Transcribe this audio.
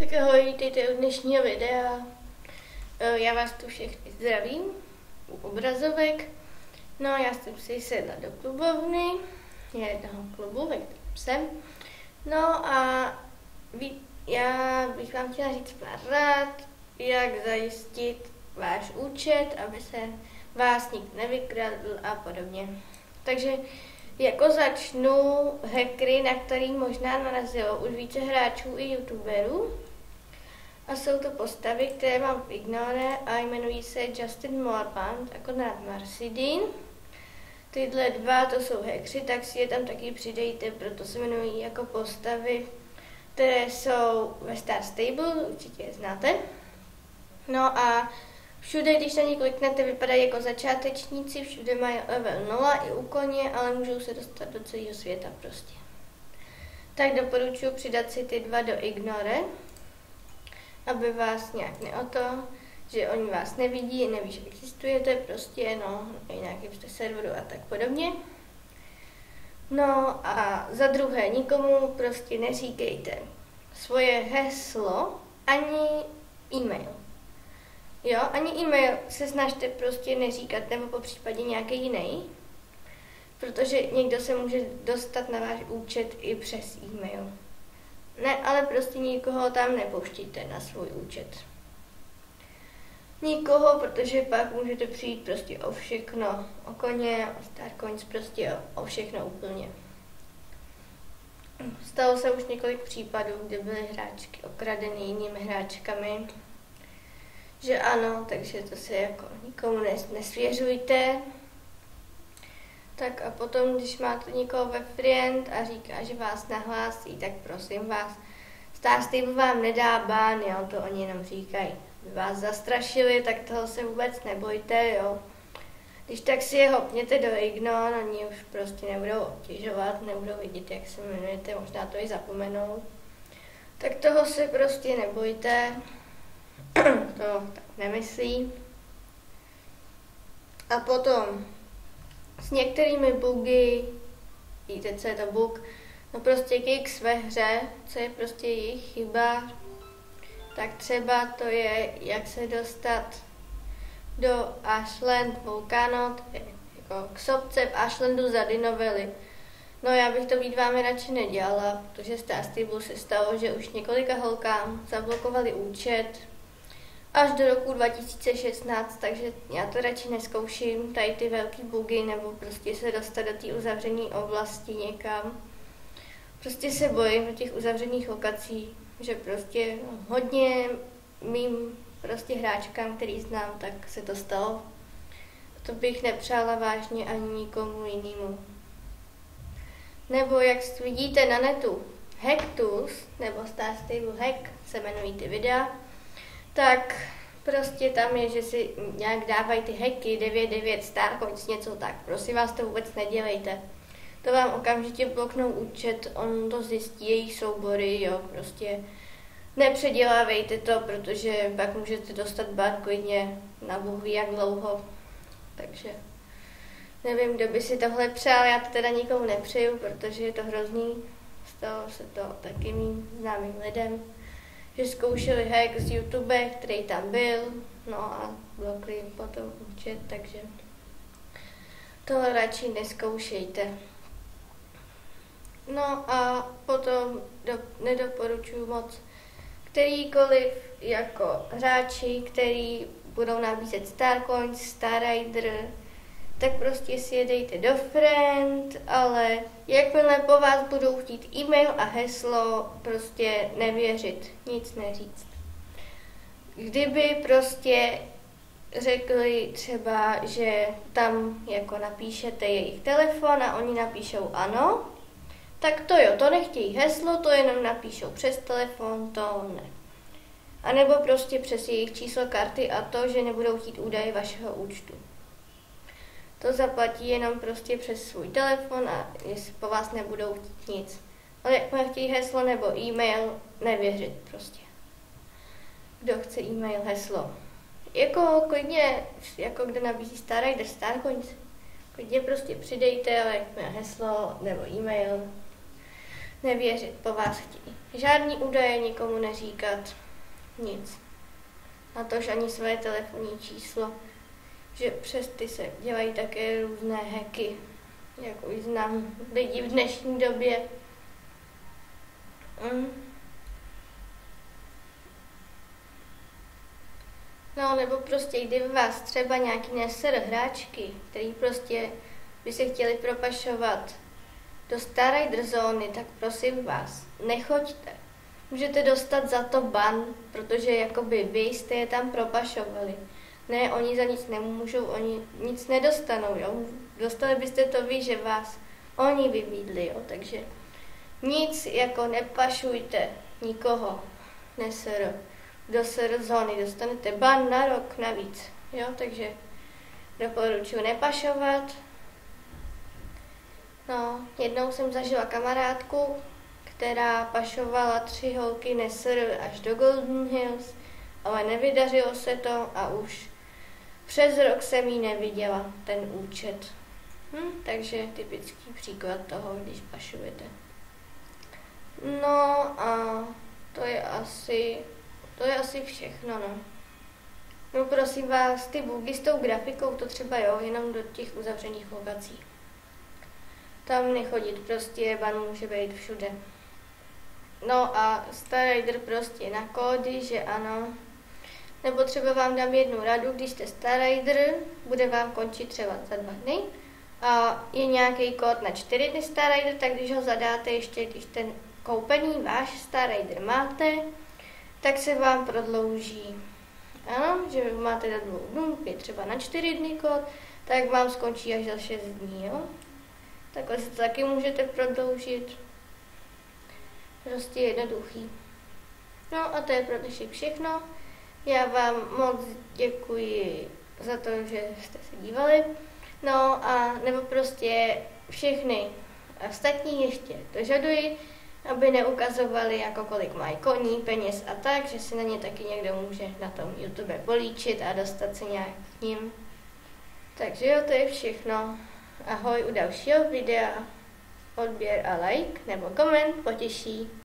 Tak ahoj, vítejte u dnešního videa. Já vás tu všechny zdravím u obrazovek. No, já jsem si sedla do klubovny, jednoho klubu, ve kterém jsem. No a já bych vám chtěla říct pár rád, jak zajistit váš účet, aby se vás nikdo nevykradl a podobně. Takže jako začnu hackery, na který možná narazilo už více hráčů i youtuberů. A jsou to postavy, které mám v Ignore a jmenují se Justin Morbant a Konrad Marsidin. Tyhle dva, to jsou hackři, tak si je tam taky přidejte, proto se jmenují jako postavy, které jsou ve Star Stable, určitě je znáte. No a všude, když na ně kliknete, vypadají jako začátečníci, všude mají level 0 i u koně, ale můžou se dostat do celého světa prostě. Tak doporučuji přidat si ty dva do Ignore, aby vás nějak neoto, že oni vás nevidí, neví, že existujete, prostě, no, nějakým jste serveru a tak podobně. No a za druhé, nikomu prostě neříkejte svoje heslo ani e-mail. Jo, ani e-mail se snažte prostě neříkat, nebo po případě nějaký jiný, protože někdo se může dostat na váš účet i přes e-mail. Ne, ale prostě nikoho tam nepouštíte na svůj účet. Nikoho, protože pak můžete přijít prostě o všechno, o koně, o Starcoins, prostě o všechno úplně. Stalo se už několik případů, kdy byly hráčky okradeny jinými hráčkami, že ano, takže to se jako nikomu nesvěřujte. Tak a potom, když máte někoho ve friend a říká, že vás nahlásí, tak prosím vás, Star Stable vám nedá ban, jo, to oni jenom říkají. By vás zastrašili, tak toho se vůbec nebojte, jo. Když tak si je hopněte do Ignore, oni už prostě nebudou obtěžovat, nebudou vidět, jak se jmenujete, možná to i zapomenou. Tak toho se prostě nebojte, to tak nemyslí. A potom s některými bugy, víte, co je to bug, no prostě kicks ve hře, co je prostě jejich chyba, tak třeba to je, jak se dostat do Ashland Volcanot, jako k sopce v Ashlandu za Dinovely. No já bych to být vámi radši nedělala, protože Star Stable se stalo, že už několika holkám zablokovali účet až do roku 2016, takže já to radši neskouším, tady ty velký bugy, nebo prostě se dostat do té uzavřené oblasti někam. Prostě se bojím do těch uzavřených lokací, že prostě hodně mým prostě hráčkám, který znám, tak se to stalo. To bych nepřála vážně ani nikomu jinému. Nebo jak vidíte na netu, Hack Tools, nebo Star Stable Hack se jmenují ty videa, tak prostě tam je, že si nějak dávají ty hacky 99 Starcoins, něco tak. Prosím vás, to vůbec nedělejte. To vám okamžitě bloknou účet, on to zjistí, jejich soubory, jo, prostě nepředělávejte to, protože pak můžete dostat ban klidně na bůh ví jak dlouho. Takže nevím, kdo by si tohle přál, já to teda nikomu nepřeju, protože je to hrozný. Stalo se to taky mým známým lidem, že zkoušeli hack z YouTube, který tam byl, no a blokli jim potom účet, takže tohle radši neskoušejte. No a potom nedoporučuji moc kterýkoliv jako hráči, který budou nabízet Starcoins, Star Rider, tak prostě si je dejte do friend, ale jakmile po vás budou chtít e-mail a heslo, prostě nevěřit, nic neříct. Kdyby prostě řekli třeba, že tam jako napíšete jejich telefon a oni napíšou ano, tak to jo, to nechtějí heslo, to jenom napíšou přes telefon, to ne. A nebo prostě přes jejich číslo karty a to, že nebudou chtít údaje vašeho účtu. To zaplatí jenom prostě přes svůj telefon a jestli po vás nebudou chtít nic. Ale jakmile chtějí heslo nebo e-mail, nevěřit prostě. Kdo chce e-mail, heslo. Jako klidně, jako kdo nabízí Star Rider, Starcoins, klidně prostě přidejte, ale jakmile heslo nebo e-mail, nevěřit, po vás chtějí. Žádný údaje nikomu neříkat, nic. Natož ani své telefonní číslo, že přes ty se dělají také různé hacky, jak už znám lidi v dnešní době. No, nebo prostě, kdyby vás třeba nějaký neser hráčky, který prostě by se chtěli propašovat do Star Rider zóny, tak prosím vás, nechoďte. Můžete dostat za to ban, protože jakoby vy jste je tam propašovali. Ne, oni za nic nemůžou, oni nic nedostanou, jo. Dostali byste to vy, že vás oni vybídli, jo. Takže nic jako nepašujte nikoho, neser. Do SR zóny dostanete ban na rok navíc, jo, takže doporučuji nepašovat. No, jednou jsem zažila kamarádku, která pašovala 3 holky NESR až do Golden Hills, ale nevydařilo se to a už přes rok jsem jí neviděla, ten účet. Takže typický příklad toho, když pašujete. No a to je asi všechno, no. No prosím vás, ty bugy s tou grafikou, to třeba jo, jenom do těch uzavřených lokací. Tam nechodit, prostě ban může být všude. No a Star Rider prostě na kódy, že ano. Nebo třeba vám dám jednu radu, když jste Star Rider, bude vám končit třeba za 2 dny. A je nějaký kód na 4 dny Star Rider, tak když ho zadáte ještě, když ten koupený váš Star Rider máte, tak se vám prodlouží. Ano, že vy máte do 2 dnů, je třeba na 4 dny kód, tak vám skončí až za 6 dní, jo. Takhle si to taky můžete prodloužit. Prostě jednoduchý. No a to je pro dnešek všechno. Já vám moc děkuji za to, že jste se dívali. No a nebo prostě všechny ostatní ještě dožaduji, aby neukazovali, jako kolik mají koní, peněz a tak, že si na ně taky někdo může na tom YouTube políčit a dostat se nějak k ním. Takže jo, to je všechno. Ahoj u dalšího videa. Odběr a like nebo koment potěší.